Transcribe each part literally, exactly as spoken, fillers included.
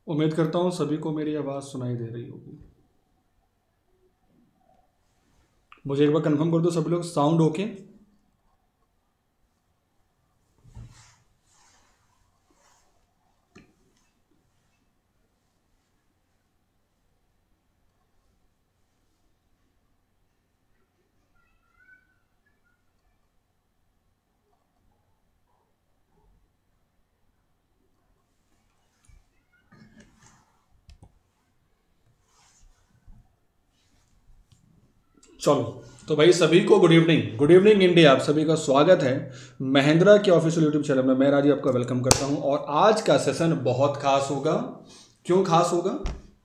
उम्मीद करता हूँ सभी को मेरी आवाज़ सुनाई दे रही होगी। मुझे एक बार कंफर्म कर दो सभी लोग, साउंड ओके? चलो, तो भाई सभी को good evening. Good evening India, आप सभी का स्वागत है महिंद्रा के ऑफिशियल यूट्यूब चैनल में। मैं राजीव आपका वेलकम करता हूं और आज का सेशन बहुत खास होगा। क्यों खास होगा?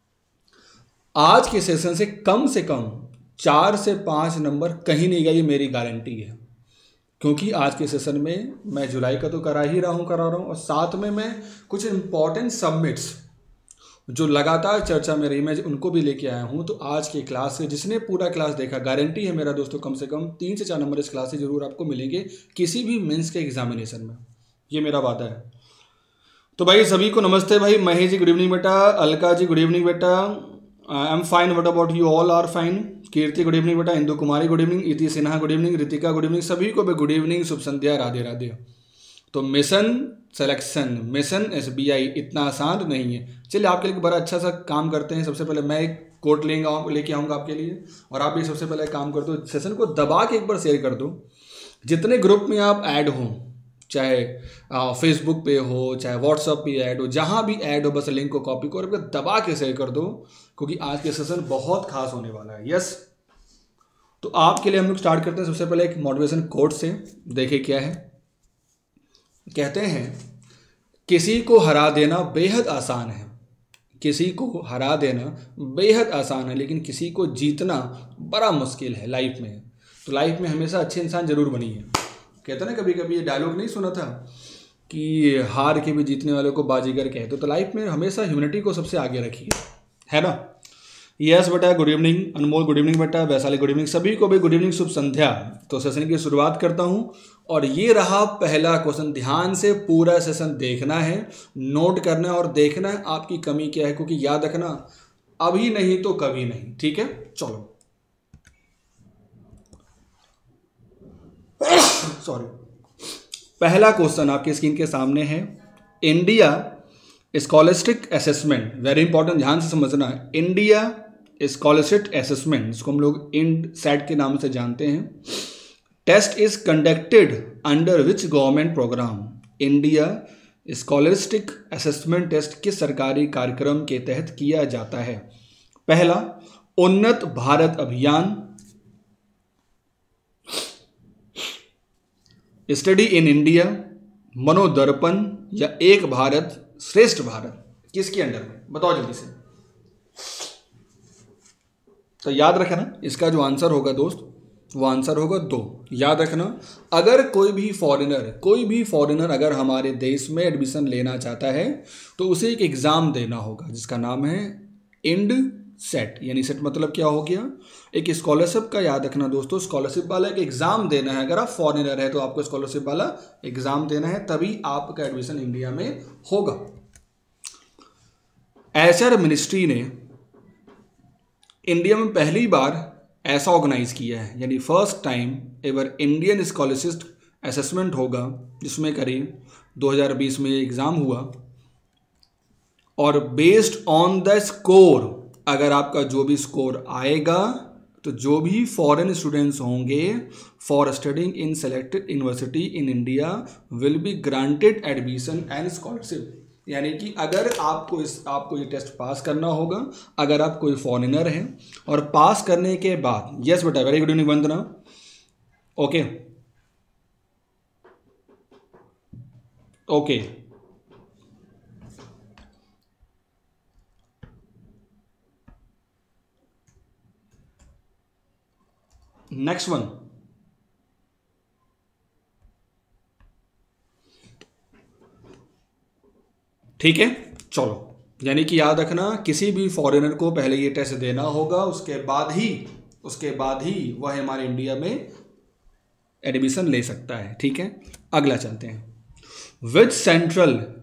आज के सेशन से कम से कम चार से पाँच नंबर कहीं नहीं गए, ये मेरी गारंटी है। क्योंकि आज के सेशन में मैं जुलाई का तो करा ही रहा हूँ करा रहा हूँ और साथ में मैं कुछ इंपॉर्टेंट सबमिट्स जो लगातार चर्चा में रही, मैं उनको भी लेके आया हूँ। तो आज की क्लास से जिसने पूरा क्लास देखा, गारंटी है मेरा दोस्तों, कम से कम तीन से चार नंबर इस क्लास से जरूर आपको मिलेंगे किसी भी मेंस के एग्जामिनेशन में, ये मेरा वादा है। तो भाई सभी को नमस्ते। भाई महेश जी गुड इवनिंग बेटा, अलका जी गुड इवनिंग बेटा, I am fine, what about you all are fine. Kirti good evening बेटा, Indu Kumari good evening, Iti Sinha good evening, Ritika good evening, सभी को गुड इवनिंग, शुभ संध्या, राधे राधे। तो मिशन सिलेक्शन, मिशन एसबीआई इतना आसान नहीं है। चलिए आपके लिए बड़ा अच्छा सा काम करते हैं। सबसे पहले मैं एक कोट लेंगे लेके आऊँगा आपके लिए और आप भी सबसे पहले काम कर दो, सेशन को दबा के एक बार शेयर कर दो। जितने ग्रुप में आप ऐड हो, चाहे फेसबुक पे हो, चाहे व्हाट्सएप पे ऐड हो, जहाँ भी ऐड हो, बस लिंक को कॉपी करो और दबा के शेयर कर दो, क्योंकि आज के सेशन बहुत खास होने वाला है। यस, तो आपके लिए हम लोग स्टार्ट करते हैं सबसे पहले एक मोटिवेशन कोट से। देखिए क्या है, कहते हैं किसी को हरा देना बेहद आसान है, किसी को हरा देना बेहद आसान है, लेकिन किसी को जीतना बड़ा मुश्किल है लाइफ में। तो लाइफ में हमेशा अच्छे इंसान जरूर बनिए। कहते ना, कभी कभी ये डायलॉग नहीं सुना था कि हार के भी जीतने वालों को बाजीगर कहते। तो लाइफ में हमेशा ह्यूमनिटी को सबसे आगे रखिए, है ना। यस बेटा, good evening Anmol, good evening बेटा, वैशाली गुड इवनिंग, सभी को भी गुड इवनिंग, शुभ संध्या। तो सेशन की शुरुआत करता हूं और ये रहा पहला क्वेश्चन। ध्यान से पूरा सेशन देखना है, नोट करना है और देखना है आपकी कमी क्या है, क्योंकि याद रखना अभी नहीं तो कभी नहीं। ठीक है, चलो सॉरी। पहला क्वेश्चन आपके स्क्रीन के सामने है। India scholastic assessment, very important, ध्यान से समझना है। इंडिया स्कॉलरशिप असेसमेंट, जिसको हम लोग इंड सेट के नाम से जानते हैं, test is conducted under which government program. India scholarship assessment test किस सरकारी कार्यक्रम के तहत किया जाता है? पहला, उन्नत भारत अभियान, स्टडी इन इंडिया, मनोदर्पण या एक भारत श्रेष्ठ भारत। किसके अंडर में, बताओ जल्दी से। तो याद रखना, इसका जो आंसर होगा दोस्त, वो आंसर होगा दो। याद रखना, अगर कोई भी फॉरेनर कोई भी फॉरेनर अगर हमारे देश में एडमिशन लेना चाहता है तो उसे एक एग्ज़ाम देना होगा जिसका नाम है इंड सेट। यानी सेट मतलब क्या हो गया, एक स्कॉलरशिप का। याद रखना दोस्तों, स्कॉलरशिप वाला एक एग्ज़ाम देना है। अगर आप फॉरेनर है तो आपको स्कॉलरशिप वाला एग्ज़ाम देना है, तभी आपका एडमिशन इंडिया में होगा। एचआर मिनिस्ट्री ने इंडिया में पहली बार ऐसा ऑर्गेनाइज किया है, यानी first time ever Indian scholarship assessment होगा, जिसमें करीब दो हज़ार बीस में एग्ज़ाम हुआ और बेस्ड ऑन द स्कोर, अगर आपका जो भी स्कोर आएगा तो जो भी फॉरेन स्टूडेंट्स होंगे for studying in selected university in India will be granted admission and scholarship. यानी कि अगर आपको इस आपको ये टेस्ट पास करना होगा, अगर आप कोई फॉरेनर हैं और पास करने के बाद, यस बेटा, very good evening Vandana, okay okay next one. ठीक है, चलो, यानी कि याद रखना किसी भी फॉरेनर को पहले ये टेस्ट देना होगा, उसके बाद ही उसके बाद ही वह हमारे इंडिया में एडमिशन ले सकता है। ठीक है, अगला चलते हैं। Which central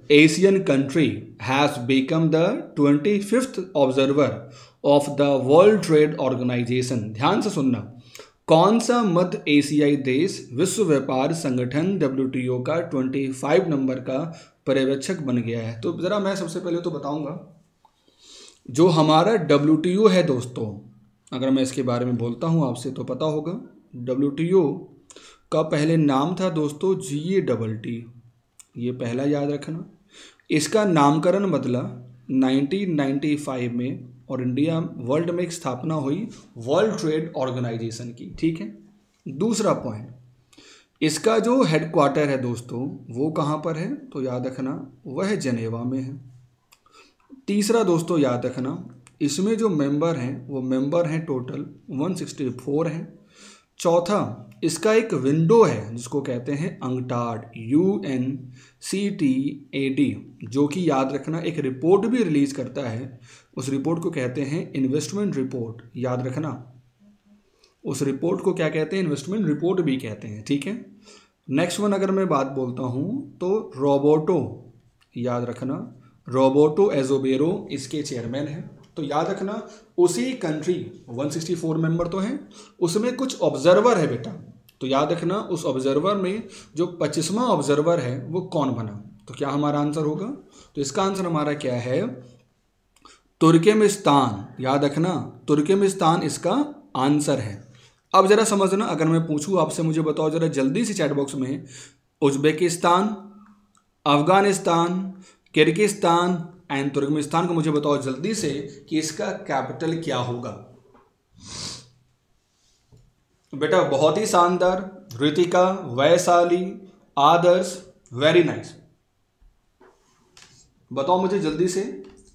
Asian country has become the twenty fifth observer of the world trade organisation. ध्यान से सुनना, कौन सा मध्य एशियाई देश विश्व व्यापार संगठन डब्ल्यूटीओ का पच्चीस नंबर का पर्यवेक्षक बन गया है? तो ज़रा मैं सबसे पहले तो बताऊंगा, जो हमारा डब्ल्यूटीओ है दोस्तों, अगर मैं इसके बारे में बोलता हूं आपसे तो पता होगा, डब्ल्यूटीओ का पहले नाम था दोस्तों जी ए डबल टी, ये पहला याद रखना। इसका नामकरण बदला नाइनटीन नाइंटी फाइव में और इंडिया वर्ल्ड में एक स्थापना हुई वर्ल्ड ट्रेड ऑर्गेनाइजेशन की, ठीक है। दूसरा पॉइंट, इसका जो हेडक्वार्टर है दोस्तों वो कहाँ पर है? तो याद रखना वह जेनेवा में है। तीसरा दोस्तों याद रखना, इसमें जो मेंबर हैं वो मेंबर हैं टोटल एक सौ चौंसठ हैं। चौथा, इसका एक विंडो है जिसको कहते हैं UNCTAD, U N C T A D, जो कि याद रखना एक रिपोर्ट भी रिलीज करता है। उस रिपोर्ट को कहते हैं इन्वेस्टमेंट रिपोर्ट, याद रखना उस रिपोर्ट को क्या कहते हैं? इन्वेस्टमेंट रिपोर्ट भी कहते हैं, ठीक है। नेक्स्ट वन अगर मैं बात बोलता हूँ तो रोबोटो, याद रखना रोबोटो एजोबेरो इसके चेयरमैन हैं। तो याद रखना उसी कंट्री एक सौ चौंसठ मेंबर तो हैं, उसमें कुछ ऑब्जर्वर है बेटा, तो याद रखना उस ऑब्जर्वर में जो पच्चीसवां ऑब्जर्वर है वो कौन बना? तो क्या हमारा आंसर होगा? तो इसका आंसर हमारा क्या है? तुर्कमेनिस्तान। याद रखना तुर्कमेनिस्तान इसका आंसर है। अब जरा समझना, अगर मैं पूछूं आपसे, मुझे बताओ जरा जल्दी से चैट बॉक्स में, Uzbekistan, Afghanistan, Kyrgyzstan and Turkmenistan को मुझे बताओ जल्दी से कि इसका कैपिटल क्या होगा। बेटा बहुत ही शानदार, ऋतिका, वैशाली, आदर्श, वेरी नाइस, बताओ मुझे जल्दी से।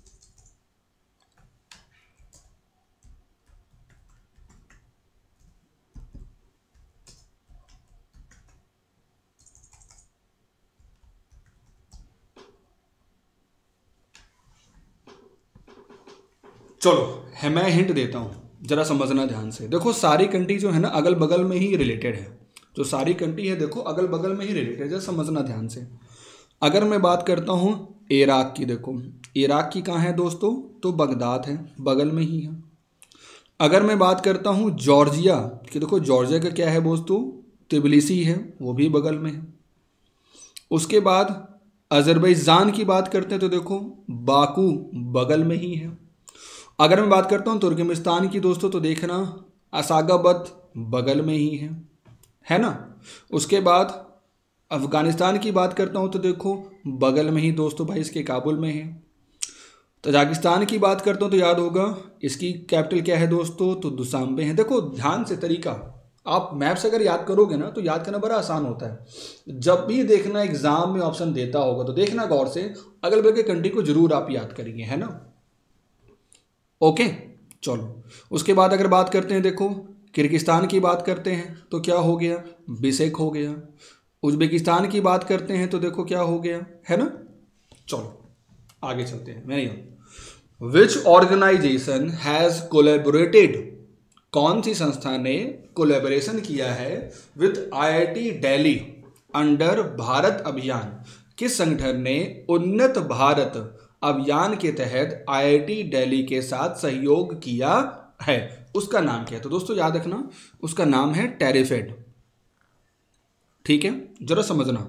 चलो है, मैं हिंट देता हूँ, जरा समझना ध्यान से। देखो सारी कंट्री जो है ना अगल बगल में ही रिलेटेड है, जो सारी कंट्री है देखो अगल बगल में ही रिलेटेड है, जरा समझना ध्यान से। अगर मैं बात करता हूँ इराक की, देखो इराक की कहाँ है दोस्तों? तो बगदाद है, बगल में ही है। अगर मैं बात करता हूँ जॉर्जिया की, देखो जॉर्जिया का क्या है दोस्तों? तिबिलिसी है, वो भी बगल में है। उसके बाद अजरबैजान की बात करते हैं तो देखो बाकू बगल में ही है। अगर मैं बात करता हूँ तुर्कमेनिस्तान की दोस्तों तो देखना असागाबत बगल में ही है, है ना। उसके बाद अफगानिस्तान की बात करता हूँ तो देखो बगल में ही दोस्तों भाई इसके काबुल में है। तजाकिस्तान की बात करता हूँ तो याद होगा इसकी कैपिटल क्या है दोस्तों? तो दुशांबे है। देखो ध्यान से तरीका, आप मैप्स अगर याद करोगे ना तो याद करना बड़ा आसान होता है। जब भी देखना एग्जाम में ऑप्शन देता होगा तो देखना गौर से, अगल बगल के कंट्री को जरूर आप याद करेंगे, है ना। ओके चलो, उसके बाद अगर बात करते हैं, देखो किर्गिस्तान की बात करते हैं तो क्या हो गया? बिशेक हो गया। उज्बेकिस्तान की बात करते हैं तो देखो क्या हो गया, है ना। चलो आगे चलते हैं। मैं विच ऑर्गेनाइजेशन हैज कोलैबोरेटेड, कौन सी संस्था ने कोलैबोरेशन किया है with I I T Delhi under Bharat Abhiyan? किस संगठन ने उन्नत भारत अभियान के तहत आई आई टी दिल्ली के साथ सहयोग किया है? उसका नाम क्या है? तो दोस्तों याद रखना उसका नाम है टेरिफेड, ठीक है। जरा समझना,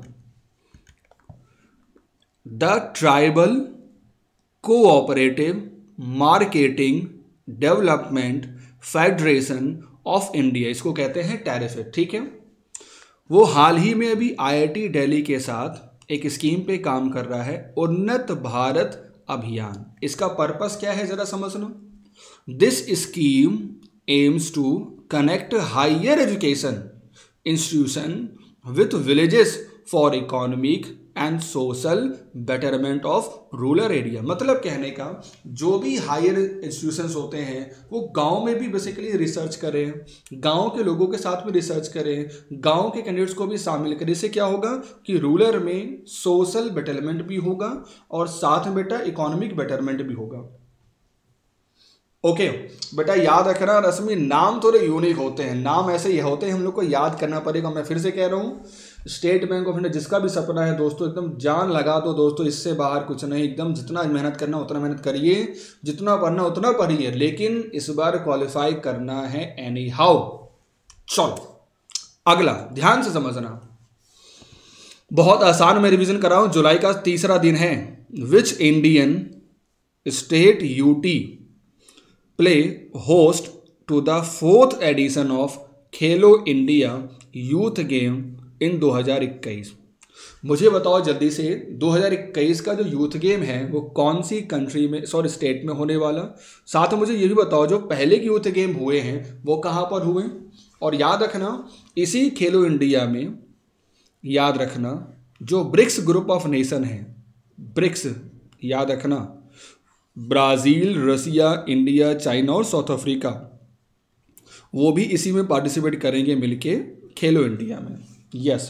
the tribal cooperative marketing development federation of India, इसको कहते हैं टेरिफेड, ठीक है। वो हाल ही में अभी आई आई टी दिल्ली के साथ एक स्कीम पे काम कर रहा है, उन्नत भारत अभियान। इसका पर्पस क्या है जरा समझना। This scheme aims to connect higher education institution with villages for economic and social betterment of rural area. मतलब कहने का, जो भी हायर इंस्टीट्यूशंस होते हैं वो गांव में भी बेसिकली रिसर्च करें, गांव के लोगों के साथ में रिसर्च करें, गांव के कैंडिडेट्स को भी शामिल करें। इससे क्या होगा कि रूरल में सोशल बेटरमेंट भी होगा और साथ में बेटा इकोनॉमिक बेटरमेंट भी होगा। ओके okay, बेटा याद रखना, रस्मी नाम थोड़े यूनिक होते हैं, नाम ऐसे ही होते हैं, हम लोग को याद करना पड़ेगा। मैं फिर से कह रहा हूँ स्टेट बैंक ऑफ इंडिया, जिसका भी सपना है दोस्तों एकदम जान लगा दो दोस्तों, इससे बाहर कुछ नहीं, एकदम जितना मेहनत करना उतना मेहनत करिए, जितना पढ़ना उतना पढ़िए, लेकिन इस बार क्वालिफाई करना है एनी हाउ। चलो अगला ध्यान से समझना, बहुत आसान मैं रिवीजन कर रहा हूं। जुलाई का तीसरा दिन है। Which Indian state UT play host to the fourth edition of Khelo India youth game in दो हज़ार इक्कीस। मुझे बताओ जल्दी से, दो हज़ार इक्कीस का जो यूथ गेम है वो कौन सी कंट्री में, सॉरी स्टेट में होने वाला। साथ में मुझे ये भी बताओ जो पहले के यूथ गेम हुए हैं वो कहाँ पर हुए। और याद रखना इसी खेलो इंडिया में, याद रखना जो ब्रिक्स ग्रुप ऑफ नेशन है, ब्रिक्स याद रखना, ब्राज़ील, रसिया, इंडिया, चाइना और साउथ अफ्रीका, वो भी इसी में पार्टिसिपेट करेंगे मिलके खेलो इंडिया में। यस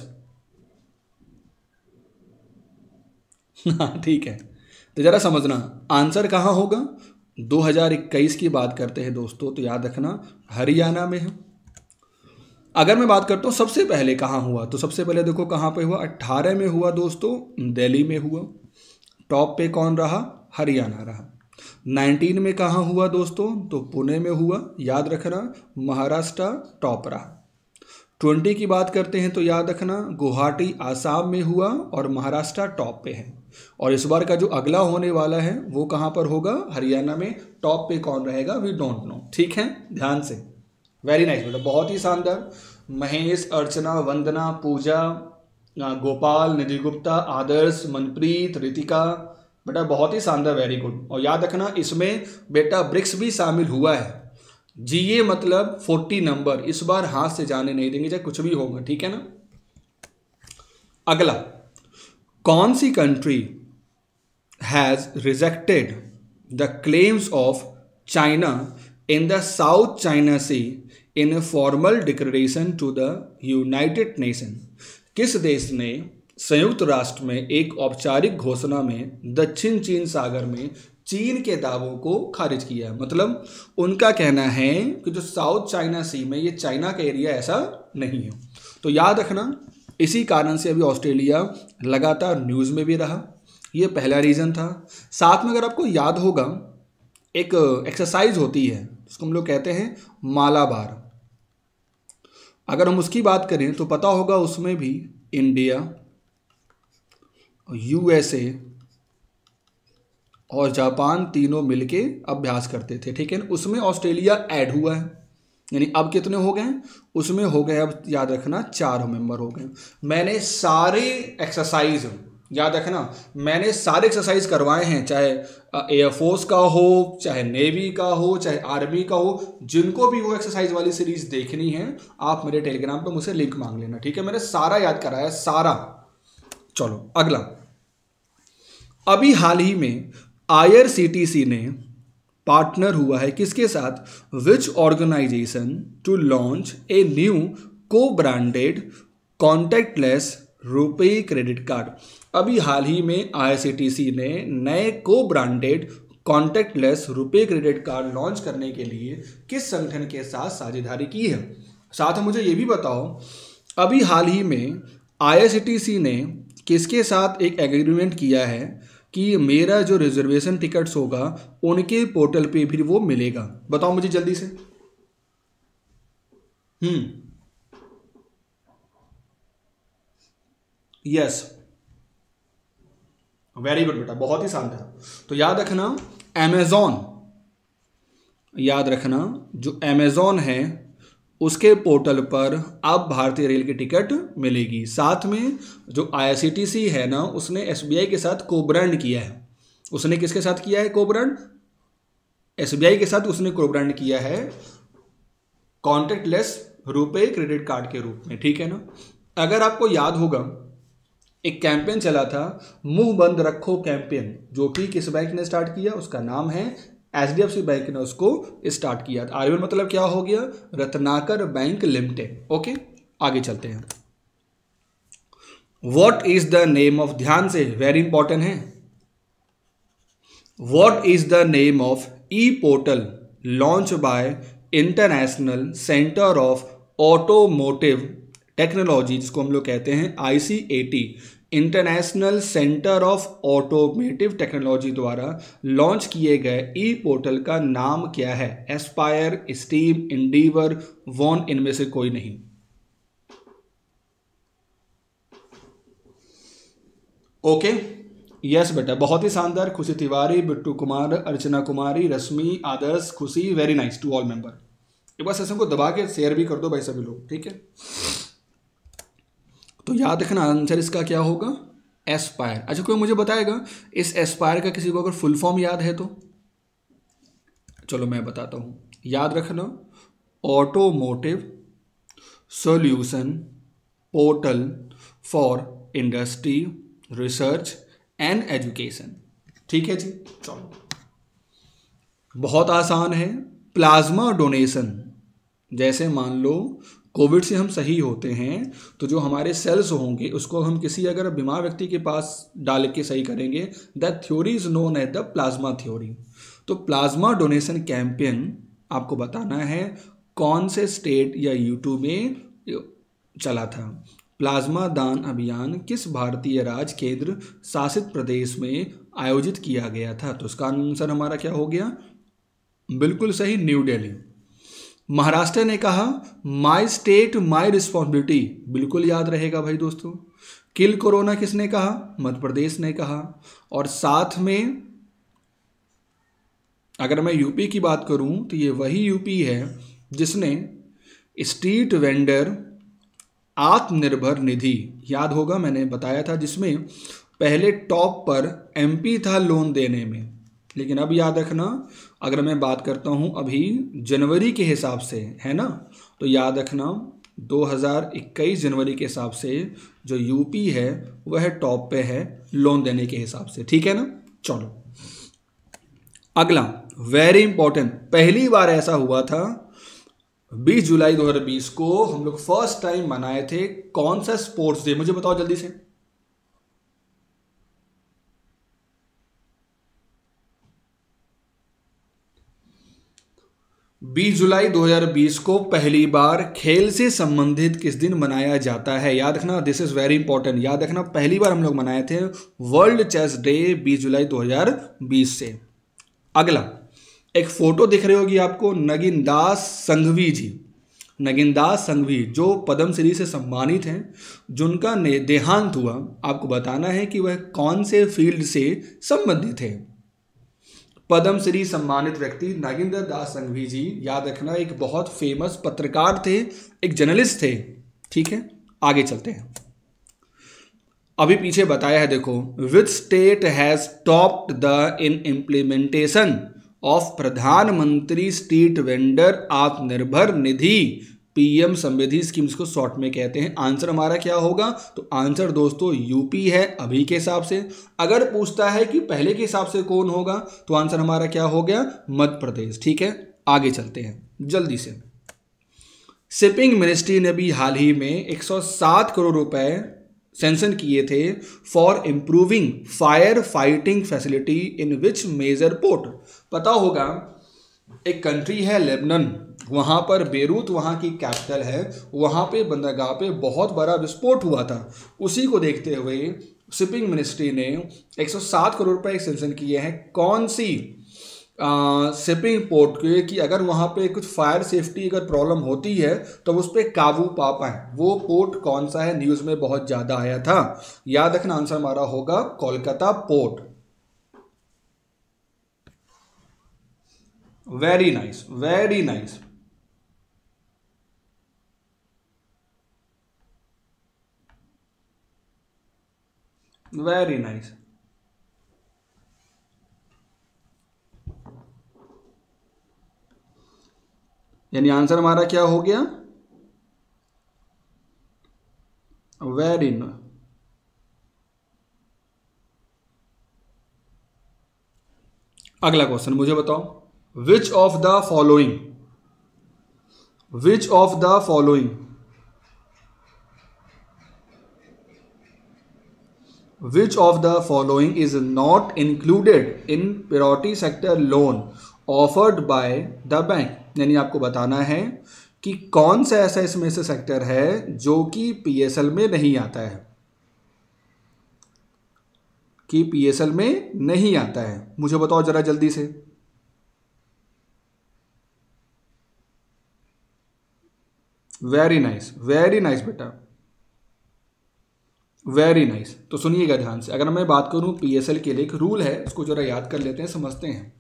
ठीक है, तो जरा समझना आंसर कहाँ होगा। दो हज़ार इक्कीस की बात करते हैं दोस्तों, तो याद रखना हरियाणा में है। अगर मैं बात करता हूँ सबसे पहले कहाँ हुआ, तो सबसे पहले देखो कहाँ पे हुआ, अट्ठारह में हुआ दोस्तों, दिल्ली में हुआ। टॉप पे कौन रहा, हरियाणा रहा। नाइनटीन में कहाँ हुआ दोस्तों, तो पुणे में हुआ, याद रखना महाराष्ट्र टॉप रहा। ट्वेंटी की बात करते हैं तो याद रखना गुवाहाटी आसाम में हुआ और महाराष्ट्र टॉप पे है। और इस बार का जो अगला होने वाला है वो कहाँ पर होगा, हरियाणा में। टॉप पे कौन रहेगा, वी डोंट नो। ठीक है, ध्यान से, वेरी नाइस बेटा, बहुत ही शानदार। महेश, अर्चना, वंदना, पूजा, गोपाल, निधि गुप्ता, आदर्श, मनप्रीत, रितिका, बेटा बहुत ही शानदार, वेरी गुड। और याद रखना इसमें बेटा ब्रिक्स भी शामिल हुआ है। जीए मतलब चालीस नंबर, इस बार हाथ से जाने नहीं देंगे चाहे कुछ भी होगा, ठीक है ना। अगला, कौन सी country has rejected the claims of China in the South China sea in formal declaration to the United Nation. किस देश ने संयुक्त राष्ट्र में एक औपचारिक घोषणा में दक्षिण चीन सागर में चीन के दावों को खारिज किया। मतलब उनका कहना है कि जो साउथ चाइना सी में ये चाइना का एरिया ऐसा नहीं है। तो याद रखना इसी कारण से अभी ऑस्ट्रेलिया लगातार न्यूज़ में भी रहा, ये पहला रीज़न था। साथ में अगर आपको याद होगा एक एक्सरसाइज होती है जिसको हम लोग कहते हैं मालाबार, अगर हम उसकी बात करें तो पता होगा उसमें भी इंडिया, यूएसए और जापान तीनों मिलके अभ्यास करते थे, ठीक है ना। उसमें ऑस्ट्रेलिया ऐड हुआ है, यानी अब कितने हो गए, उसमें हो गए अब याद रखना चार मेंबर हो गए। मैंने सारे एक्सरसाइज याद रखना, मैंने सारे एक्सरसाइज करवाए हैं, चाहे एयरफोर्स का हो, चाहे नेवी का हो, चाहे आर्मी का हो। जिनको भी वो एक्सरसाइज वाली सीरीज देखनी है आप मेरे टेलीग्राम पे मुझसे लिंक मांग लेना, ठीक है। मैंने सारा याद कराया, सारा। चलो अगला, अभी हाल ही में I R C T C ने पार्टनर हुआ है किसके साथ, which organisation to launch a new co branded contactless RuPay credit card. अभी हाल ही में I R C T C ने नए co branded contactless RuPay credit card launch करने के लिए किस संगठन के साथ साझेदारी की है। साथ में मुझे ये भी बताओ अभी हाल ही में I R C T C ने किसके साथ एक एग्रीमेंट किया है कि मेरा जो रिजर्वेशन टिकट्स होगा उनके पोर्टल पे भी वो मिलेगा। बताओ मुझे जल्दी से। हम्म यस, वेरी गुड बेटा, बहुत ही शानदार। तो याद रखना अमेजॉन, याद रखना जो अमेजॉन है उसके पोर्टल पर अब भारतीय रेल की टिकट मिलेगी। साथ में जो I R C T C है ना, उसने एस बी आई के साथ को ब्रांड किया है। उसने किसके साथ किया है को ब्रांड, एस बी आई के साथ उसने को ब्रांड किया है कॉन्टैक्टलेस रुपे क्रेडिट कार्ड के रूप में, ठीक है ना। अगर आपको याद होगा एक कैंपेन चला था मुंह बंद रखो कैंपेन, जो कि किस बैंक ने स्टार्ट किया, उसका नाम है H D F C bank ने उसको स्टार्ट किया। आर बी एल मतलब क्या हो गया, रत्नाकर बैंक लिमिटेड। ओके आगे चलते हैं। What is the name of, ध्यान से वेरी इंपॉर्टेंट है, what is the name of e portal launch by international centre of automotive technology, जिसको हम लोग कहते हैं I C A T, international centre of automotive technology द्वारा लॉन्च किए गए ई पोर्टल का नाम क्या है? एस्पायर, स्टीम, इंडीवर, वॉन, इनमें से कोई नहीं। ओके यस बेटा, बहुत ही शानदार। खुशी Tiwari, Bittu Kumar, Archana Kumari, Rashmi, Adarsh, Khushi, very nice to all member. एक बार सेशन को दबा के शेयर भी कर दो भाई सभी लोग, ठीक है। तो याद रखना आंसर इसका क्या होगा? एस्पायर। अच्छा कोई मुझे बताएगा इस एस्पायर का किसी को अगर फुल फॉर्म याद है तो? चलो मैं बताता हूं, याद रखना, automotive solution portal for industry, research and education. ठीक है जी, चलो बहुत आसान है। प्लाज्मा डोनेशन, जैसे मान लो कोविड से हम सही होते हैं तो जो हमारे सेल्स होंगे उसको हम किसी अगर बीमार व्यक्ति के पास डाल के सही करेंगे, that theory is known as the plasma theory. तो प्लाज्मा डोनेशन कैंपेन आपको बताना है कौन से स्टेट या यूटी में चला था। प्लाज्मा दान अभियान किस भारतीय राज्य केंद्र शासित प्रदेश में आयोजित किया गया था? तो इसका आंसर हमारा क्या हो गया? बिल्कुल सही, न्यू दिल्ली। महाराष्ट्र ने कहा माई स्टेट माई रिस्पॉन्सिबिलिटी, बिल्कुल याद रहेगा भाई दोस्तों। किल कोरोना किसने कहा? मध्य प्रदेश ने कहा। और साथ में अगर मैं यूपी की बात करूं तो ये वही यूपी है जिसने स्ट्रीट वेंडर आत्मनिर्भर निधि, याद होगा मैंने बताया था, जिसमें पहले टॉप पर एमपी था लोन देने में। लेकिन अब याद रखना, अगर मैं बात करता हूं अभी जनवरी के हिसाब से, है ना, तो याद रखना दो हज़ार इक्कीस जनवरी के हिसाब से जो यूपी है वह टॉप पे है लोन देने के हिसाब से। ठीक है ना, चलो अगला वेरी इंपॉर्टेंट। पहली बार ऐसा हुआ था बीस जुलाई दो हज़ार बीस को हम लोग फर्स्ट टाइम मनाए थे। कौन सा स्पोर्ट्स डे, मुझे बताओ जल्दी से। बीस जुलाई दो हज़ार बीस को पहली बार खेल से संबंधित किस दिन मनाया जाता है? याद रखना, दिस इज वेरी इंपॉर्टेंट। याद रखना पहली बार हम लोग मनाए थे वर्ल्ड चेस डे बीस जुलाई दो हज़ार बीस से। अगला एक फोटो दिख रही होगी आपको, नगिनदास संघवी जी, नगिनदास संघवी जो पद्मश्री से सम्मानित हैं, जिनका देहांत हुआ, आपको बताना है कि वह कौन से फील्ड से संबंधित है। पद्मश्री सम्मानित व्यक्ति नागेंद्र दास संघवी जी, याद रखना एक बहुत फेमस पत्रकार थे, एक जर्नलिस्ट थे। ठीक है, आगे चलते हैं। अभी पीछे बताया है, देखो, which state has topped the in implementation of Pradhanmantri street vendor Atmanirbhar Nidhi PM Samriddhi scheme, को शॉर्ट में कहते हैं। आंसर हमारा क्या होगा? तो आंसर दोस्तों यूपी है अभी के हिसाब से। अगर पूछता है कि पहले के हिसाब से कौन होगा, तो आंसर हमारा क्या हो गया? मध्य प्रदेश। ठीक है, आगे चलते हैं जल्दी से। शिपिंग मिनिस्ट्री ने भी हाल ही में एक सौ सात करोड़ रुपए सैंक्शन किए थे for improving fire fighting facility in which major port. पता होगा एक कंट्री है लेबनान, वहाँ पर बेरूत वहाँ की कैपिटल है, वहाँ पे बंदरगाह पे बहुत बड़ा विस्फोट हुआ था। उसी को देखते हुए शिपिंग मिनिस्ट्री ने एक सौ सात करोड़ रुपए सैंक्शन किए हैं। कौन सी शिपिंग पोर्ट के, कि अगर वहाँ पे कुछ फायर सेफ्टी अगर प्रॉब्लम होती है तो उस पर काबू पा पाए। वो पोर्ट कौन सा है? न्यूज़ में बहुत ज़्यादा आया था। याद रखना आंसर हमारा होगा Kolkata port. Very nice, very nice. Very nice. यानी आंसर हमारा क्या हो गया? Very nice. अगला क्वेश्चन मुझे बताओ, which of the following which of the following Which of the following is not included in priority sector loan offered by the bank? यानी आपको बताना है कि कौन सा ऐसा इसमें से सेक्टर है जो कि पीएसएल में नहीं आता है, कि पीएसएल में नहीं आता है। मुझे बताओ जरा जल्दी से। वेरी नाइस, वेरी नाइस बेटा, वेरी नाइस। तो सुनिएगा ध्यान से, अगर मैं बात करूं पीएसएल के लिए एक रूल है, उसको जरा याद कर लेते हैं, समझते हैं।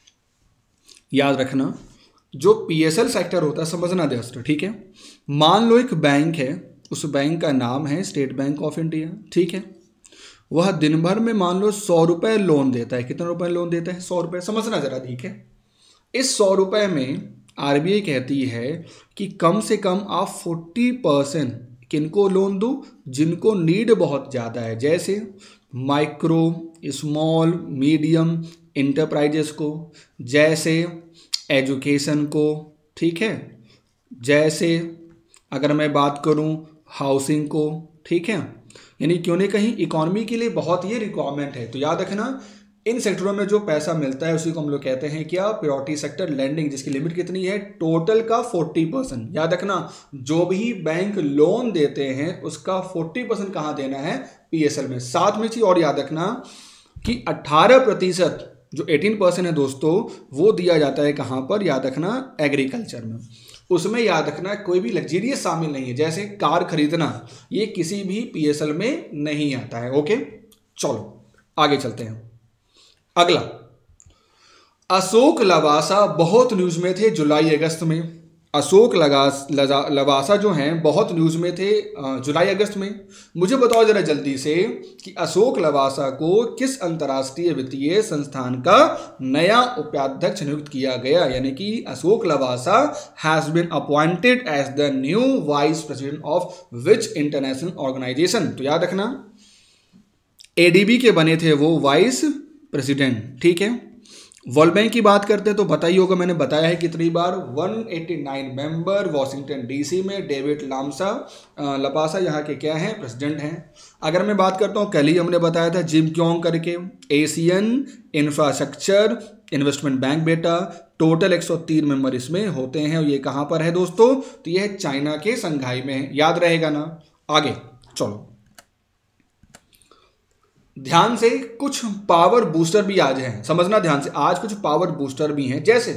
याद रखना, जो पीएसएल सेक्टर होता है, समझना दोस्तों, ठीक है। मान लो एक बैंक है, उस बैंक का नाम है स्टेट बैंक ऑफ इंडिया, ठीक है। वह दिन भर में मान लो सौ रुपए लोन देता है। कितना रुपए लोन देता है? सौ रुपए। समझना जरा, ठीक है। इस सौ रुपए में आरबीआई कहती है कि कम से कम आप फोर्टी परसेंट किनको लोन दो? जिनको नीड बहुत ज़्यादा है, जैसे माइक्रो, स्मॉल, मीडियम इंटरप्राइजेस को, जैसे एजुकेशन को, ठीक है, जैसे अगर मैं बात करूं हाउसिंग को, ठीक है। यानी क्यों नहीं कहीं इकोनॉमी के लिए बहुत ही रिक्वायरमेंट है। तो याद रखना, इन सेक्टरों में जो पैसा मिलता है उसी को हम लोग कहते हैं क्या? प्रायोरिटी सेक्टर लेंडिंग, जिसकी लिमिट कितनी है? टोटल का फोर्टी परसेंट। याद रखना, जो भी बैंक लोन देते हैं उसका फोर्टी परसेंट कहाँ देना है? पीएसएल में। साथ में चीज और याद रखना कि अठारह प्रतिशत जो अठारह परसेंट है दोस्तों, वो दिया जाता है कहाँ पर? याद रखना, एग्रीकल्चर में। उसमें याद रखना कोई भी लग्जरियस शामिल नहीं है, जैसे कार खरीदना, ये किसी भी पीएसएल में नहीं आता है। ओके, चलो आगे चलते हैं। अगला, अशोक लवासा बहुत न्यूज में थे जुलाई अगस्त में। अशोक लवासा जो हैं बहुत न्यूज में थे जुलाई अगस्त में। मुझे बताओ जरा जल्दी से कि अशोक लवासा को किस अंतर्राष्ट्रीय वित्तीय संस्थान का नया उपाध्यक्ष नियुक्त किया गया? यानी कि Ashok Lavasa has been appointed as the new vice president of which international organisation? तो याद रखना, एडीबी के बने थे वो वाइस प्रेसिडेंट, ठीक है। वर्ल्ड बैंक की बात करते हैं तो पता ही होगा, मैंने बताया है कितनी बार, एक सौ नवासी मेंबर, वॉशिंगटन डीसी में डेविड लामसा लपासा यहाँ के क्या हैं? प्रेसिडेंट हैं। अगर मैं बात करता हूँ, कल ही हमने बताया था जिम क्योंग करके, एशियन इंफ्रास्ट्रक्चर इन्वेस्टमेंट बैंक बेटा, टोटल एक सौ तीन मेंबर इसमें होते हैं। और ये कहाँ पर है दोस्तों? तो ये चाइना के संघाई में है। याद रहेगा ना? आगे चलो, ध्यान से, कुछ पावर बूस्टर भी आज हैं, समझना ध्यान से। आज कुछ पावर बूस्टर भी हैं, जैसे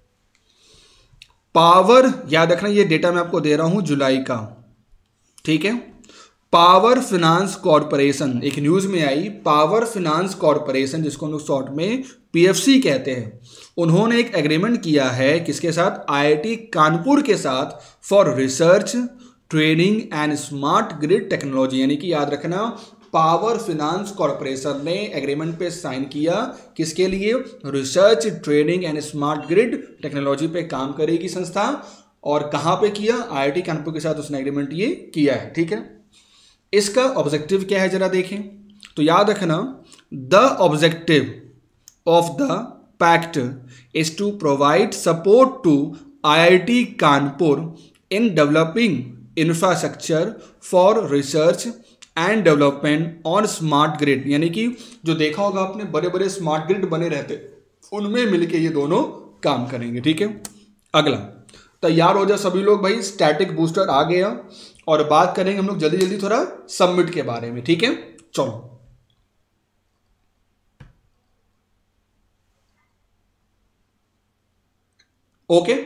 पावर, याद रखना ये डेटा मैं आपको दे रहा हूं जुलाई का, ठीक है। पावर फाइनेंस कॉर्पोरेशन, एक न्यूज में आई, पावर फाइनेंस कॉर्पोरेशन, जिसको हम लोग शॉर्ट में पीएफसी कहते हैं, उन्होंने एक एग्रीमेंट किया है किसके साथ? आईआईटी कानपुर के साथ, for research, training and smart grid technology. यानी कि याद रखना, पावर फाइनेंस कॉर्पोरेशन ने एग्रीमेंट पे साइन किया, किसके लिए? Research, training and smart grid technology पे काम करेगी संस्था। और कहां पे किया? आईआईटी कानपुर के साथ उसने एग्रीमेंट ये किया है, ठीक है। इसका ऑब्जेक्टिव क्या है जरा देखें। तो याद रखना, the objective of the pact is to provide support to IIT Kanpur in developing infrastructure for research and development on smart grid. यानी कि जो देखा होगा आपने, बड़े बड़े स्मार्ट ग्रिड बने रहते, उनमें मिलके ये दोनों काम करेंगे, ठीक है। अगला, तैयार हो जाए सभी लोग भाई, स्टैटिक बूस्टर आ गया। और बात करेंगे हम लोग जल्दी जल्दी थोड़ा सबमिट के बारे में, ठीक है। चलो, ओके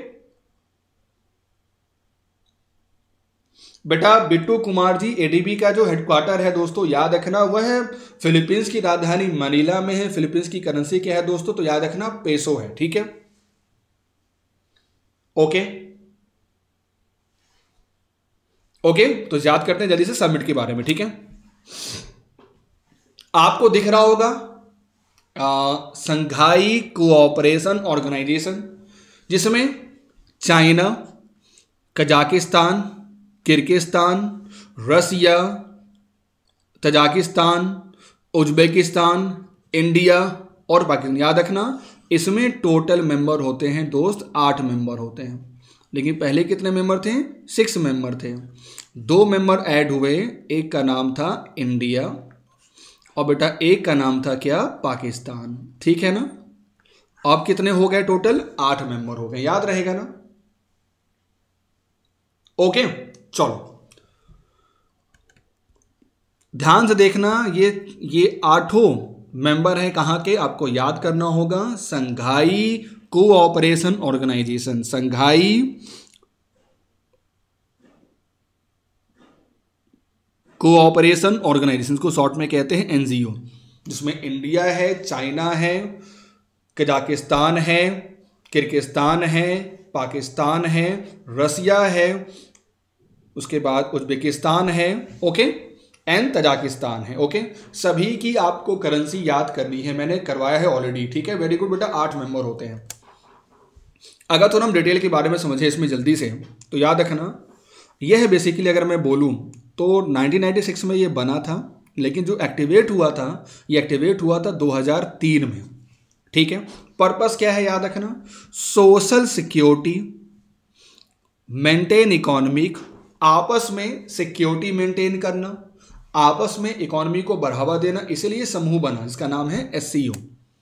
बेटा, बिट्टू कुमार जी, एडीबी का जो हेडक्वार्टर है दोस्तों, याद रखना वह है फिलीपींस की राजधानी मनीला में है। फिलीपींस की करेंसी क्या है दोस्तों? तो याद रखना पेसो है, ठीक है। ओके ओके, तो याद करते हैं जल्दी से सबमिट के बारे में, ठीक है। आपको दिख रहा होगा संघाई कोऑपरेशन ऑर्गेनाइजेशन, जिसमें China, Kazakhstan, Kyrgyzstan, Russia, Tajikistan, Uzbekistan, India और पाकिस्तान। याद रखना, इसमें टोटल मेंबर होते हैं दोस्त, आठ मेंबर होते हैं। लेकिन पहले कितने मेंबर थे? सिक्स मेंबर थे। दो मेंबर ऐड हुए, एक का नाम था इंडिया और बेटा एक का नाम था क्या? पाकिस्तान, ठीक है ना। अब कितने हो गए टोटल? आठ मेंबर हो गए, याद रहेगा ना। ओके, चलो ध्यान से देखना, ये ये आठों मेंबर है कहां के, आपको याद करना होगा, Shanghai cooperation organisation, Shanghai cooperation organisation को शॉर्ट में कहते हैं एनजीओ, जिसमें इंडिया है, चाइना है, कजाकिस्तान है, किर्गिस्तान है, पाकिस्तान है, रसिया है, उसके बाद उज्बेकिस्तान है, ओके, एंड तजाकिस्तान है, ओके। सभी की आपको करेंसी याद करनी है, मैंने करवाया है ऑलरेडी, ठीक है, वेरी गुड बेटा। आठ मेंबर होते हैं। अगर तो हम डिटेल के बारे में समझे इसमें जल्दी से, तो याद रखना यह है बेसिकली, अगर मैं बोलूं तो नाइनटीन नाइंटी सिक्स में ये बना था, लेकिन जो एक्टिवेट हुआ था, ये एक्टिवेट हुआ था दो हज़ार तीन में, ठीक है। पर्पस क्या है याद रखना, सोशल सिक्योरिटी, मेंटेन इकोनॉमिक, आपस में सिक्योरिटी मेंटेन करना, आपस में इकोनॉमी को बढ़ावा देना, इसलिए समूह बना जिसका नाम है एससीओ।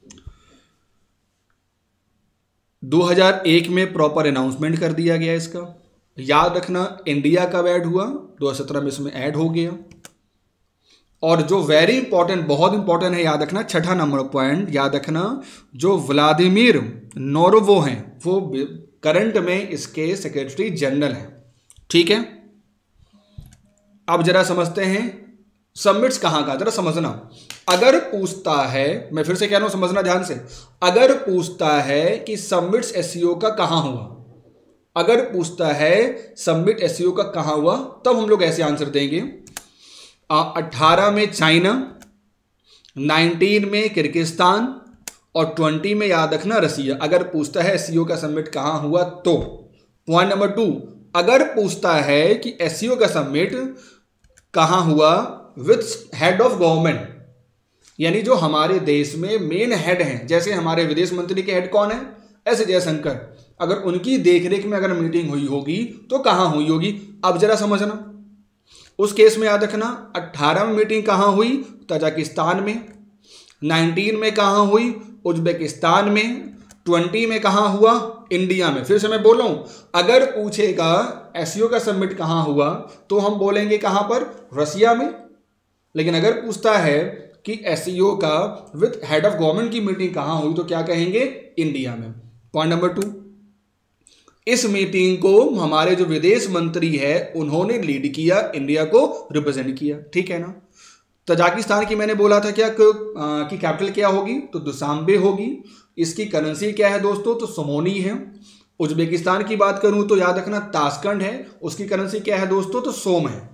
दो हज़ार एक में प्रॉपर अनाउंसमेंट कर दिया गया इसका। याद रखना इंडिया कब ऐड हुआ, दो हज़ार सत्रह में इसमें ऐड हो गया। और जो वेरी इंपॉर्टेंट, बहुत इंपॉर्टेंट है, याद रखना छठा नंबर पॉइंट याद रखना, जो व्लादिमीर नोरोवो हैं वो करंट में इसके सेक्रेटरी जनरल हैं, ठीक है। अब जरा समझते हैं सबमिट्स कहां का, जरा समझना। अगर पूछता है, मैं फिर से कह रहा हूं समझना ध्यान से, अगर पूछता है कि सबमिट्स एससीओ का कहां हुआ, अगर पूछता है सबमिट एससीओ का कहां हुआ, तब हम लोग ऐसे आंसर देंगे, अट्ठारह में चाइना, नाइनटीन में किर्गिस्तान और ट्वेंटी में याद रखना रसिया। अगर पूछता है एससीओ का सबमिट कहां हुआ तो। पॉइंट नंबर टू, अगर पूछता है कि एससीओ का सबमिट कहां हुआ विद हेड ऑफ गवर्नमेंट, यानी जो हमारे देश में मेन हेड हैं, जैसे हमारे विदेश मंत्री के हेड कौन है, एस जयशंकर, अगर उनकी देखरेख में अगर मीटिंग हुई होगी तो कहां हुई होगी। अब जरा समझना, उस केस में याद रखना अट्ठारह में मीटिंग कहां हुई, तजाकिस्तान में, नाइनटीन में कहां हुई, उज्बेकिस्तान में, ट्वेंटी में कहां हुआ, इंडिया में। फिर से मैं बोल रहा हूं, अगर पूछेगा एससीओ का सबमिट कहां हुआ तो हम बोलेंगे कहां पर, रसिया में। लेकिन अगर पूछता है कि एससीओ का विद हेड ऑफ गवर्नमेंट की मीटिंग कहां हुई तो क्या कहेंगे, इंडिया में। पॉइंट नंबर टू, इस मीटिंग को हमारे जो विदेश मंत्री है उन्होंने लीड किया, इंडिया को रिप्रेजेंट किया, ठीक है ना। तजाकिस्तान की मैंने बोला था क्या कि कैपिटल क्या होगी, तो दुशांबे होगी। इसकी करेंसी क्या है दोस्तों, तो सोमोनी है। उज्बेकिस्तान की बात करूं तो याद रखना ताशकंद है, उसकी करेंसी क्या है दोस्तों, तो सोम है,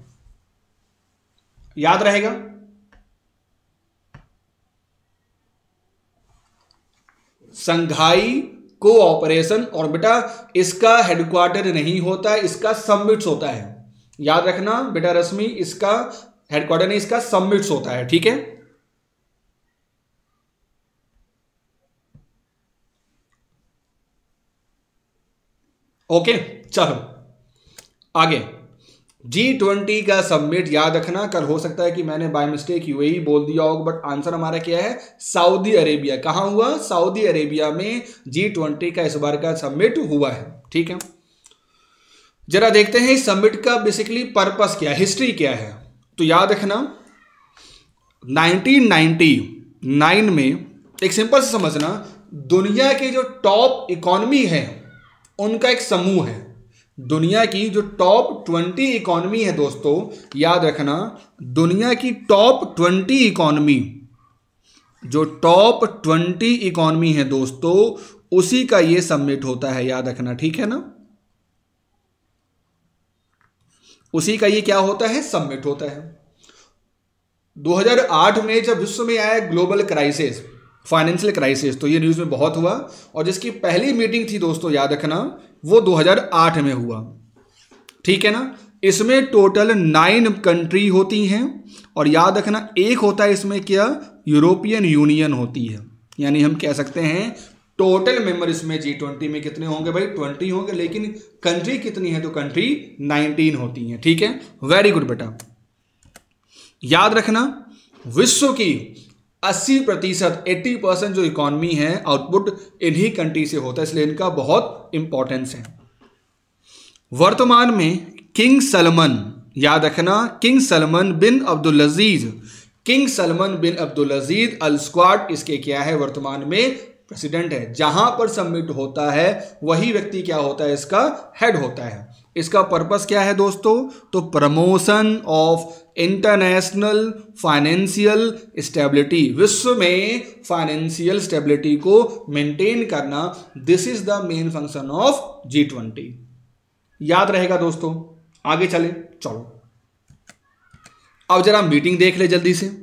याद रहेगा। संघाई कोऑपरेशन, और बेटा इसका हेडक्वार्टर नहीं होता, इसका सबमिट्स होता है, याद रखना बेटा रश्मि, इसका हेडक्वार्टर नहीं, इसका सबमिट्स होता है, ठीक है। ओके, चलो आगे। जी ट्वेंटी का सबमिट याद रखना, कल हो सकता है कि मैंने बाय मिस्टेक यूएई बोल दिया होगा, बट आंसर हमारा क्या है, सऊदी अरेबिया। कहां हुआ, सऊदी अरेबिया में जी ट्वेंटी का इस बार का सबमिट हुआ है, ठीक है। जरा देखते हैं इस सबमिट का बेसिकली पर्पस क्या है, हिस्ट्री क्या है। तो याद रखना नाइनटीन नाइंटी नाइन में, एक सिंपल से समझना, दुनिया की जो टॉप इकोनॉमी है उनका एक समूह है। दुनिया की जो टॉप ट्वेंटी इकोनॉमी है दोस्तों, याद रखना दुनिया की टॉप ट्वेंटी इकोनॉमी, जो टॉप ट्वेंटी इकोनॉमी है दोस्तों, उसी का ये सबमिट होता है, याद रखना, ठीक है ना। उसी का ये क्या होता है, सबमिट होता है। दो हज़ार आठ में जब विश्व में आया ग्लोबल क्राइसिस, फाइनेंशियल क्राइसिस, तो ये न्यूज़ में बहुत हुआ, और जिसकी पहली मीटिंग थी दोस्तों याद रखना वो दो हज़ार आठ में हुआ, ठीक है ना। इसमें टोटल नाइन कंट्री होती हैं, और याद रखना एक होता है इसमें क्या, यूरोपियन यूनियन होती है। यानी हम कह सकते हैं टोटल मेंबर इसमें जी ट्वेंटी में कितने होंगे भाई, ट्वेंटी होंगे, लेकिन कंट्री कितनी है, तो कंट्री नाइनटीन होती हैं, ठीक है। वेरी गुड बेटा। याद रखना विश्व की अस्सी प्रतिशत अस्सी परसेंट जो इकॉनमी है आउटपुट इन्हीं कंट्री से होता है, इसलिए इनका बहुत इंपॉर्टेंस है। वर्तमान में किंग सलमान, याद रखना, king Salman bin Abdul Aziz, king Salman bin Abdul Aziz Al Saud इसके क्या है, वर्तमान में प्रेसिडेंट है। जहां पर समिट होता है वही व्यक्ति क्या होता है, इसका हेड होता है। इसका पर्पस क्या है दोस्तों, तो promotion of international financial stability, विश्व में फाइनेंशियल स्टेबिलिटी को मेंटेन करना, this is the main function of G twenty. याद रहेगा दोस्तों। आगे चले, चलो अब जरा मीटिंग देख ले जल्दी से।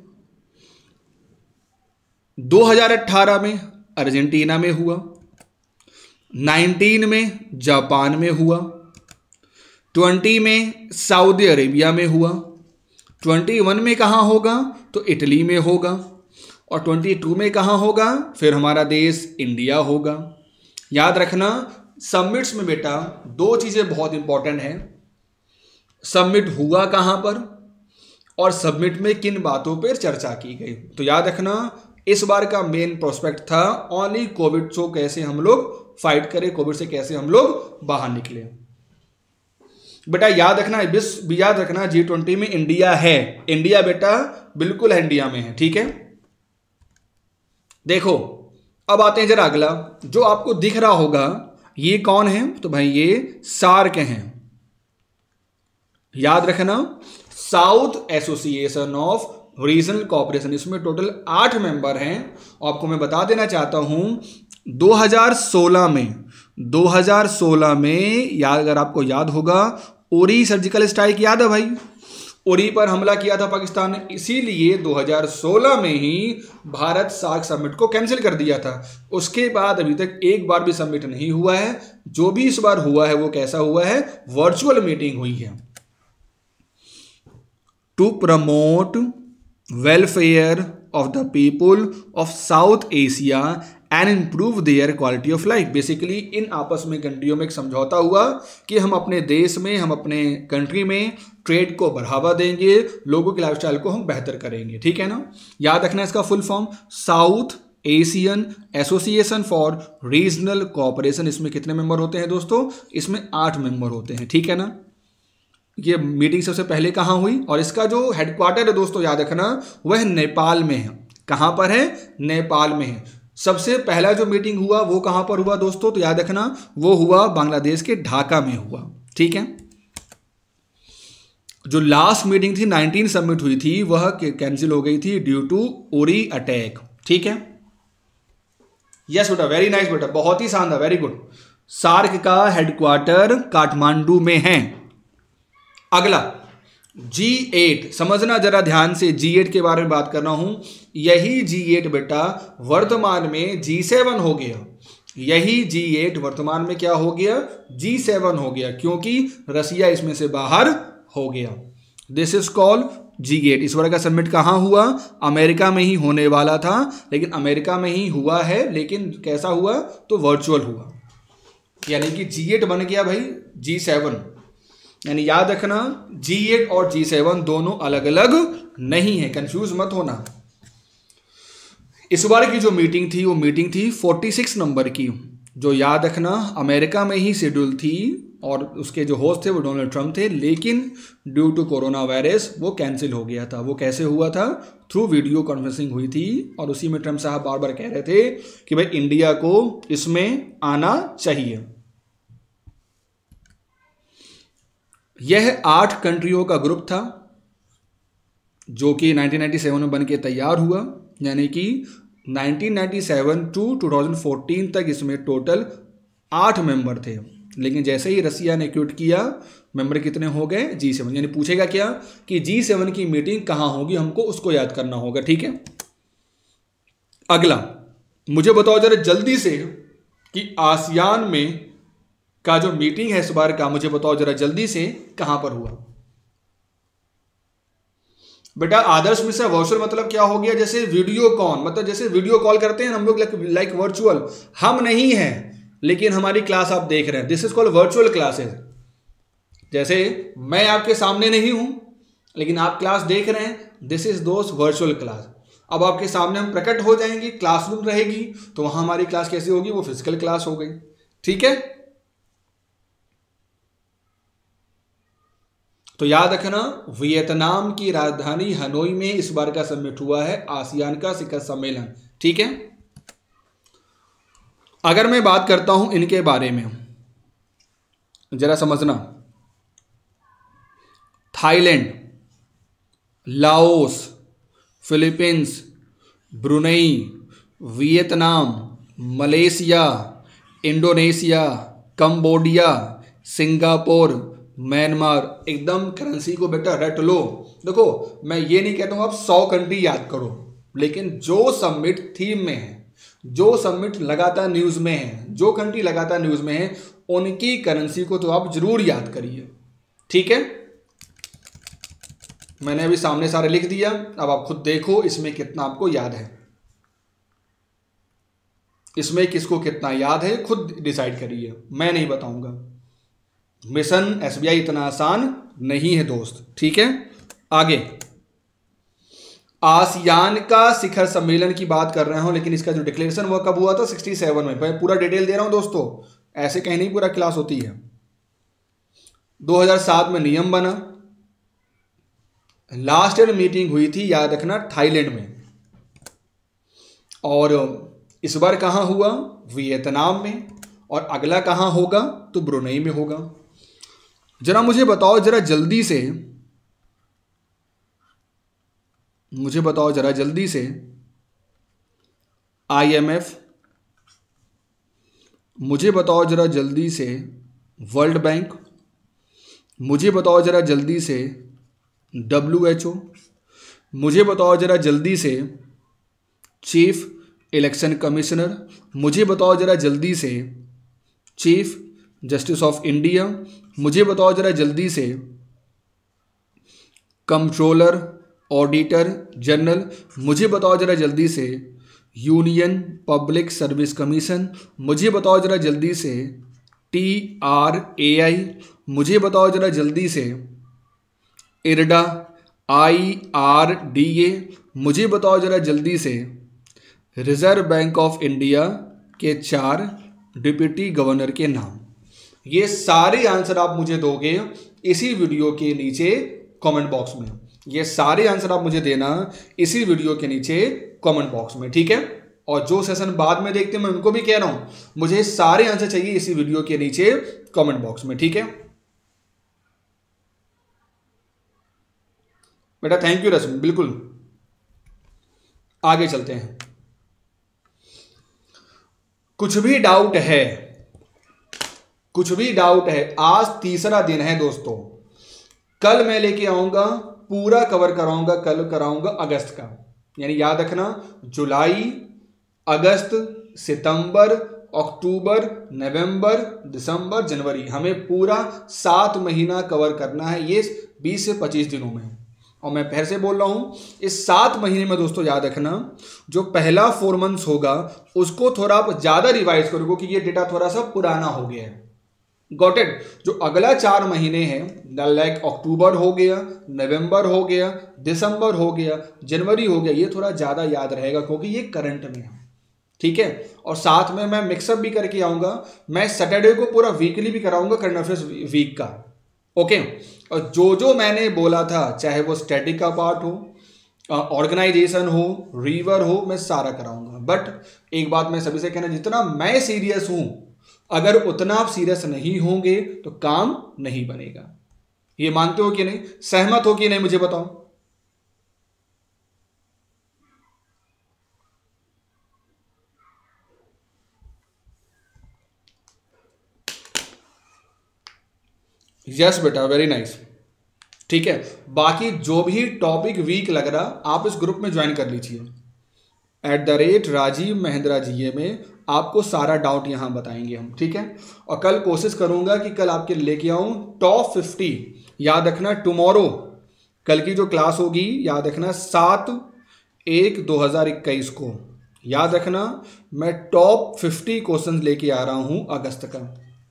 दो हज़ार अठारह में अर्जेंटीना में हुआ, उन्नीस में जापान में हुआ, बीस में सऊदी अरेबिया में हुआ, इक्कीस में कहाँ होगा, तो इटली में होगा, और बाईस में कहाँ होगा, फिर हमारा देश इंडिया होगा। याद रखना समिट्स में बेटा दो चीज़ें बहुत इंपॉर्टेंट हैं, समिट हुआ कहाँ पर और समिट में किन बातों पर चर्चा की गई। तो याद रखना इस बार का मेन प्रोस्पेक्ट था ओनली कोविड से कैसे हम लोग फाइट करें, कोविड से कैसे हम लोग बाहर निकले। बेटा याद रखना, भी याद रखना जी ट्वेंटी में इंडिया है, इंडिया बेटा बिल्कुल है, इंडिया में है, ठीक है। देखो अब आते हैं जरा अगला, जो आपको दिख रहा होगा ये कौन है, तो भाई ये सार्क हैं। याद रखना South Association of Regional Cooperation, इसमें टोटल आठ मेंबर हैं। आपको मैं बता देना चाहता हूं दो हज़ार सोलह में दो हज़ार सोलह में याद, अगर आपको याद होगा, उरी सर्जिकल स्ट्राइक याद है भाई, उरी पर हमला किया था पाकिस्तान ने, इसीलिए दो हज़ार सोलह में ही भारत सार्क समिट को कैंसिल कर दिया था। उसके बाद अभी तक एक बार भी समिट नहीं हुआ है। जो भी इस बार हुआ है वो कैसा हुआ है, वर्चुअल मीटिंग हुई है। To promote welfare of the people of South Asia and improve their quality of life. Basically इन आपस में कंट्रियों में एक समझौता हुआ कि हम अपने देश में, हम अपने कंट्री में ट्रेड को बढ़ावा देंगे, लोगों की लाइफस्टाइल को हम बेहतर करेंगे, ठीक है ना। याद रखना इसका full form South Asian Association for Regional Cooperation. इसमें कितने मेंबर होते हैं दोस्तों, इसमें आठ मेंबर होते हैं, ठीक है ना। ये मीटिंग सबसे पहले कहाँ हुई और इसका जो हेडक्वार्टर है दोस्तों याद रखना वह नेपाल में है। कहाँ पर है, नेपाल में है। सबसे पहला जो मीटिंग हुआ वो कहाँ पर हुआ दोस्तों, तो याद रखना वो हुआ बांग्लादेश के ढाका में हुआ, ठीक है। जो लास्ट मीटिंग थी नाइनटीन समिट हुई थी वह कैंसिल हो गई थी ड्यू टू उरी अटैक, ठीक है। यस बेटा, वेरी नाइस बेटा, बहुत ही शानदार, वेरी गुड। सार्क का हेडक्वार्टर काठमांडू में है। अगला जी एट, समझना जरा ध्यान से, जी एट के बारे में बात कर रहा हूं। यही जी एट बेटा वर्तमान में जी सेवन हो गया। यही जी एट वर्तमान में क्या हो गया, जी सेवन हो गया, क्योंकि रसिया इसमें से बाहर हो गया। This is called G eight. इस बार का समिट कहाँ हुआ, अमेरिका में ही होने वाला था, लेकिन अमेरिका में ही हुआ है, लेकिन कैसा हुआ, तो वर्चुअल हुआ। यानी कि जी एट बन गया भाई जी सेवन। यानी याद रखना जी एट और जी सेवन दोनों अलग अलग नहीं है, कंफ्यूज मत होना। इस बार की जो मीटिंग थी वो मीटिंग थी छियालीस नंबर की, जो याद रखना अमेरिका में ही शेड्यूल थी और उसके जो होस्ट थे वो डोनाल्ड ट्रंप थे, लेकिन ड्यू टू कोरोना वायरस वो कैंसिल हो गया था। वो कैसे हुआ था, थ्रू वीडियो कॉन्फ्रेंसिंग हुई थी और उसी में ट्रंप साहब बार बार कह रहे थे कि भाई इंडिया को इसमें आना चाहिए। यह आठ कंट्रियों का ग्रुप था जो कि नाइनटीन नाइंटी सेवन में बन के तैयार हुआ, यानी कि nineteen ninety seven to two thousand fourteen तक इसमें टोटल आठ मेंबर थे, लेकिन जैसे ही रसिया ने क्विट किया मेंबर कितने हो गए, जी सेवन। यानी पूछेगा क्या कि जी सेवन की मीटिंग कहाँ होगी, हमको उसको याद करना होगा, ठीक है। अगला मुझे बताओ जरा जल्दी से कि आसियान में का जो मीटिंग है इस बार का, मुझे बताओ जरा जल्दी से कहां पर हुआ। बेटा आदर्श मिश्रा वर्चुअल मतलब क्या हो गया, जैसे वीडियो कॉल, मतलब जैसे वीडियो कॉल करते हैं हम लोग लाइक वर्चुअल, हम नहीं हैं लेकिन हमारी क्लास आप देख रहे हैं, this is called virtual classes. जैसे मैं आपके सामने नहीं हूं लेकिन आप क्लास देख रहे हैं, दिस इज दोस्त वर्चुअल क्लास। अब आपके सामने हम प्रकट हो जाएंगे, क्लासरूम रहेगी, तो वहां हमारी क्लास कैसी होगी, वो फिजिकल क्लास हो गई, ठीक है। तो याद रखना, वियतनाम की राजधानी हनोई में इस बार का समिट हुआ है आसियान का शिखर सम्मेलन। ठीक है, अगर मैं बात करता हूं इनके बारे में, जरा समझना, Thailand, Laos, Philippines, Brunei, Vietnam, Malaysia, Indonesia, Cambodia, Singapore, Myanmar. एकदम करेंसी को बेटा रट लो। देखो, मैं ये नहीं कहता हूं आप सौ कंट्री याद करो, लेकिन जो समिट थीम में है, जो समिट लगातार न्यूज में है, जो कंट्री लगातार न्यूज में है, उनकी करेंसी को तो आप जरूर याद करिए। ठीक है, मैंने अभी सामने सारे लिख दिया, अब आप खुद देखो इसमें कितना आपको याद है, इसमें किसको कितना याद है खुद डिसाइड करिए, मैं नहीं बताऊंगा। मिशन एसबीआई इतना आसान नहीं है दोस्त। ठीक है, आगे आसियान का शिखर सम्मेलन की बात कर रहा हूं, लेकिन इसका जो डिक्लेरेशन वो कब हुआ था, सिक्सटी सेवन में। मैं पूरा डिटेल दे रहा हूं दोस्तों, ऐसे कहीं नहीं पूरा क्लास होती है। दो हज़ार सात में नियम बना, लास्ट ईयर मीटिंग हुई थी याद रखना थाईलैंड में, और इस बार कहां हुआ, वियतनाम में, और अगला कहां होगा तो ब्रुनेई में होगा। जरा मुझे बताओ जरा जल्दी से, मुझे बताओ जरा जल्दी से, आईएमएफ, मुझे बताओ जरा जल्दी से वर्ल्ड बैंक, मुझे बताओ जरा जल्दी से डब्ल्यू एच ओ, मुझे बताओ जरा जल्दी से चीफ इलेक्शन कमिश्नर, मुझे बताओ जरा जल्दी से चीफ जस्टिस ऑफ इंडिया, मुझे बताओ जरा जल्दी से कंट्रोलर ऑडिटर जनरल, मुझे बताओ जरा जल्दी से यूनियन पब्लिक सर्विस कमीशन, मुझे बताओ जरा जल्दी से टी आर ए आई, मुझे बताओ जरा जल्दी से IRDA I R D A, मुझे बताओ जरा जल्दी से रिजर्व बैंक ऑफ इंडिया के चार डिप्टी गवर्नर के नाम। ये सारे आंसर आप मुझे दोगे इसी वीडियो के नीचे कमेंट बॉक्स में, ये सारे आंसर आप मुझे देना इसी वीडियो के नीचे कमेंट बॉक्स में। ठीक है, और जो सेशन बाद में देखते हैं मैं उनको भी कह रहा हूं, मुझे सारे आंसर चाहिए इसी वीडियो के नीचे कमेंट बॉक्स में। ठीक है बेटा, थैंक यू रश्मि, बिल्कुल। आगे चलते हैं, कुछ भी डाउट है, कुछ भी डाउट है, आज तीसरा दिन है दोस्तों, कल मैं लेके आऊंगा, पूरा कवर कराऊंगा, कल कराऊंगा अगस्त का, यानी याद रखना जुलाई, अगस्त, सितंबर, अक्टूबर, नवंबर, दिसंबर, जनवरी, हमें पूरा सात महीना कवर करना है ये बीस से पच्चीस दिनों में। और मैं फिर से बोल रहा हूं, इस सात महीने में दोस्तों याद रखना, जो पहला फोर मंथ्स होगा उसको थोड़ा आप ज्यादा रिवाइज करो, क्योंकि ये डेटा थोड़ा सा पुराना हो गया है। Got it. जो अगला चार महीने हैं, लाइक अक्टूबर हो गया, नवंबर हो गया, दिसंबर हो गया, जनवरी हो गया, ये थोड़ा ज्यादा याद रहेगा क्योंकि ये करंट में है। ठीक है, और साथ में मैं मिक्सअप भी करके आऊंगा, मैं सैटरडे को पूरा वीकली भी कराऊंगा करंट अफेयर्स वीक का। ओके, और जो जो मैंने बोला था, चाहे वो स्टैटिक का पार्ट हो, ऑर्गेनाइजेशन हो, रिवर हो, मैं सारा कराऊंगा। बट एक बात मैं सभी से कहना, जितना मैं सीरियस हूं, अगर उतना आप सीरियस नहीं होंगे तो काम नहीं बनेगा। ये मानते हो कि नहीं, सहमत हो कि नहीं, मुझे बताओ। यस बेटा, वेरी नाइस। ठीक है, बाकी जो भी टॉपिक वीक लग रहा आप इस ग्रुप में ज्वाइन कर लीजिए, at the rate Rajiv Mahendra GA में आपको सारा डाउट यहां बताएंगे हम। ठीक है, और कल कोशिश करूंगा कि कल आपके लेके आऊं टॉप फिफ्टी। याद रखना टुमारो, कल की जो क्लास होगी याद रखना सात एक दो हजार इक्कीस को, याद रखना मैं टॉप फिफ्टी क्वेश्चन लेके आ रहा हूं अगस्त का।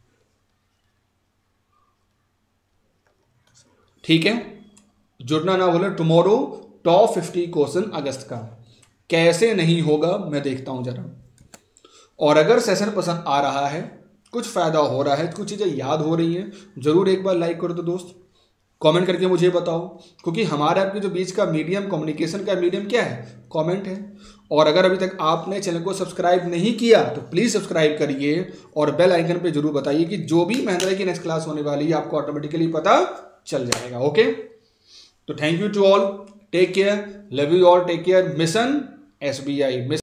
ठीक है, जुड़ना ना भूलें, टुमारो टॉप फिफ्टी क्वेश्चन अगस्त का। कैसे नहीं होगा मैं देखता हूं जरा। और अगर सेशन पसंद आ रहा है, कुछ फायदा हो रहा है, कुछ चीजें याद हो रही हैं, जरूर एक बार लाइक कर दो दोस्त। कमेंट करके मुझे बताओ, क्योंकि हमारे आपके जो बीच का मीडियम, कम्युनिकेशन का मीडियम क्या है? कमेंट है। और अगर अभी तक आपने चैनल को सब्सक्राइब नहीं किया तो प्लीज़ सब्सक्राइब करिए और बेल आइकन पे जरूर बताइए कि जो भी महिंद्रा की नेक्स्ट क्लास होने वाली है आपको ऑटोमेटिकली पता चल जाएगा। ओके, तो thank you to all, take care, love you all, take care. Mission S B I.